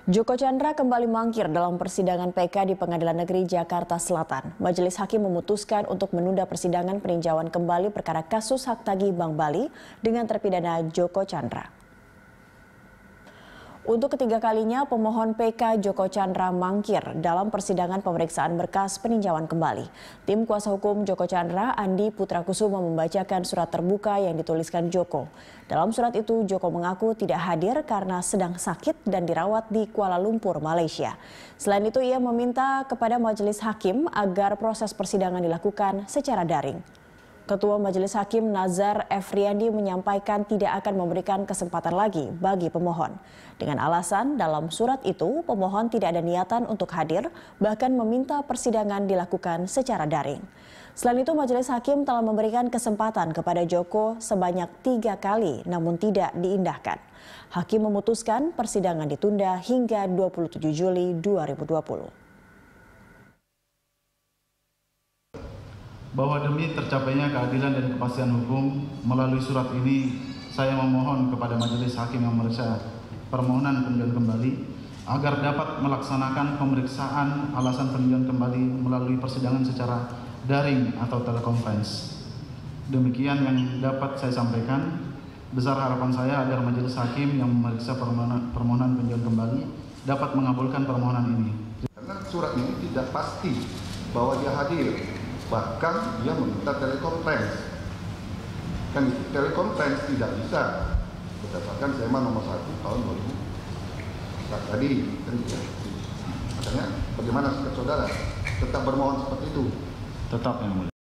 Joko Chandra kembali mangkir dalam persidangan PK di Pengadilan Negeri Jakarta Selatan. Majelis Hakim memutuskan untuk menunda persidangan peninjauan kembali perkara kasus hak tagih Bank Bali dengan terpidana Joko Chandra. Untuk ketiga kalinya, pemohon PK Joko Chandra mangkir dalam persidangan pemeriksaan berkas peninjauan kembali. Tim kuasa hukum Joko Chandra, Andi Putrakusuma, membacakan surat terbuka yang dituliskan Joko. Dalam surat itu, Joko mengaku tidak hadir karena sedang sakit dan dirawat di Kuala Lumpur, Malaysia. Selain itu, ia meminta kepada majelis hakim agar proses persidangan dilakukan secara daring. Ketua Majelis Hakim Nazar Efriandi menyampaikan tidak akan memberikan kesempatan lagi bagi pemohon. Dengan alasan dalam surat itu pemohon tidak ada niatan untuk hadir, bahkan meminta persidangan dilakukan secara daring. Selain itu Majelis Hakim telah memberikan kesempatan kepada Joko sebanyak 3 kali namun tidak diindahkan. Hakim memutuskan persidangan ditunda hingga 27 Juli 2020. Bahwa demi tercapainya keadilan dan kepastian hukum, melalui surat ini saya memohon kepada Majelis Hakim yang memeriksa permohonan peninjauan kembali agar dapat melaksanakan pemeriksaan alasan peninjauan kembali melalui persidangan secara daring atau telekonferensi. Demikian yang dapat saya sampaikan. Besar harapan saya agar Majelis Hakim yang memeriksa permohonan peninjauan kembali dapat mengabulkan permohonan ini. Karena surat ini tidak pasti bahwa dia hadir. Bahkan dia meminta telekonferensi. Kan telekonferensi tidak bisa berdasarkan SEMA nomor 1 tahun 2000. Nah, tadi kan ya. Makanya bagaimana sikap saudara? Tetap bermohon seperti itu? Tetap yang mulia.